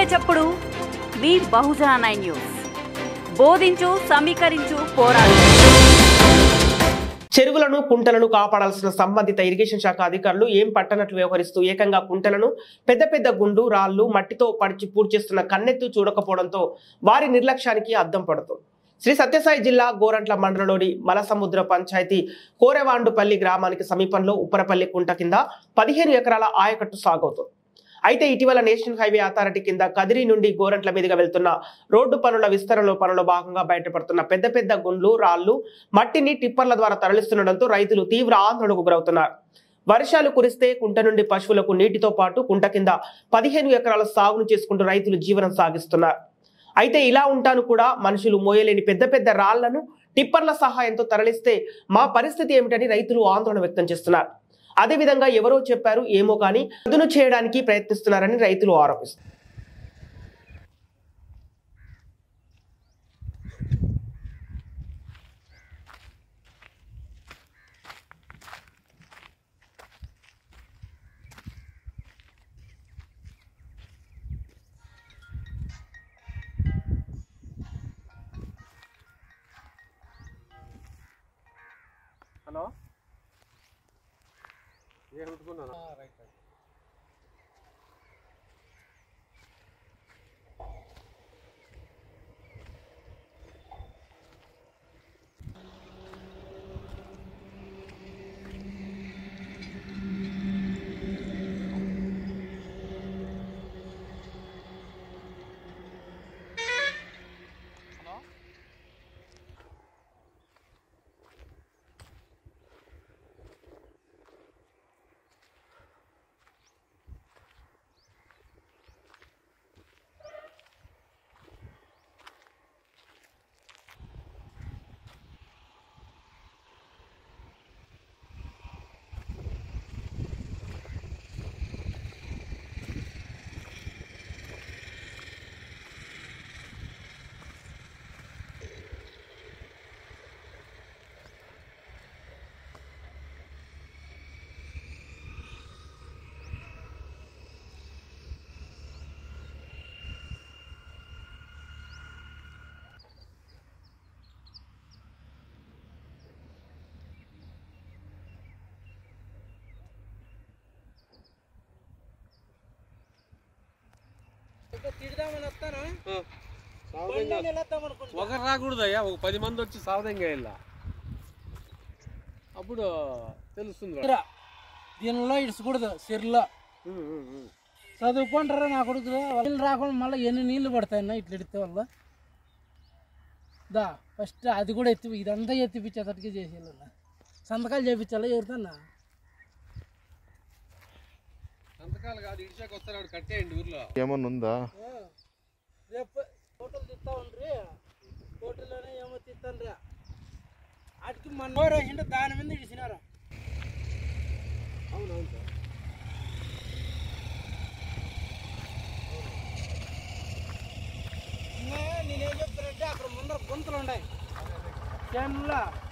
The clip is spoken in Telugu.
చప్పుడు మీ బహుజన 9 న్యూస్. బోధించు, సమీకరించు, పోరాడు. చెరువులను కుంటలను కాపాడాల్సిన సంబంధిత ఇరిగేషన్ శాఖ అధికారులు ఏం పట్టనట్లు వ్యవహరిస్తూ ఏకంగా కుంటలను పెద్ద పెద్ద గుండు రాళ్లు మట్టితో పడిచి పూడ్చేస్తున్న కన్నెత్తు చూడకపోవడంతో వారి నిర్లక్ష్యానికి అద్దం పడుతుంది. శ్రీ సత్యసాయి జిల్లా గోరంట్ల మండలంలోని మలసముద్ర పంచాయతీ కోరెవాండుపల్లి గ్రామానికి సమీపంలో ఉప్పరపల్లి కుంట కింద 15 ఎకరాల ఆయకట్టు సాగవుతుంది. అయితే ఇటీవల నేషనల్ హైవే అథారిటీ కింద కదిరి నుండి గోరంట్ల మీదుగా వెళ్తున్న రోడ్డు పనుల విస్తరణలో పనుల భాగంగా బయటపడుతున్న పెద్ద పెద్ద గుండ్లు రాళ్లు మట్టిని టిప్పర్ల ద్వారా తరలిస్తుండటంతో రైతులు తీవ్ర ఆందోళనకు గురవుతున్నారు. వర్షాలు కురిస్తే కుంట నుండి పశువులకు నీటితో పాటు కుంట కింద 15 ఎకరాల సాగును చేసుకుంటూ రైతులు జీవనం సాగిస్తున్నారు. అయితే ఇలా ఉంటాను కూడా మనుషులు మోయలేని పెద్ద పెద్ద రాళ్లను టిప్పర్ల సహాయంతో తరలిస్తే మా పరిస్థితి ఏమిటని రైతులు ఆందోళన వ్యక్తం చేస్తున్నారు. అదేవిధంగా ఎవరో చెప్పారు ఏమో కానీ అదును చేయడానికి ప్రయత్నిస్తున్నారని రైతులు ఆరోపిస్తున్నారు. హలో ఏమనుకున్నాను రైట్ ఒకరు రాకూడదయ్యా, ఒక 10 మంది వచ్చి సావదంగా వెళ్ళా, అప్పుడు తెలుస్తుంది. దీనిలో ఇడుచకూడదు సిర్లో చదువుకుంటారా నా కొడుకులు వాళ్ళు రాకుండా మళ్ళీ ఎన్ని నీళ్లు పడతాయన్నా ఇట్లా ఎడితే వల్ల దా ఫస్ట్ అది కూడా ఇదంతా ఎత్తిపించేటట్టుగా చేసేయాలన్నా, సంతకాలు చేయించాలా ఎవరితోన్నా? సంతకాలు కాదు, ఇడిచాక వస్తాడు కట్టేయండి ఊర్లో. ఏమన్నా ఉందా? రేపు ఫోటోలు తీస్తా ఉండ్రి, ఫోటోలోనే ఏమో తీస్తాను రా వాటికి మన వేసింటే దాని మీద ఇడిచినారా. అవునవును సార్, నేనేం చెప్తానంటే అక్కడ ముందర గుంతలు ఉన్నాయి చేనులో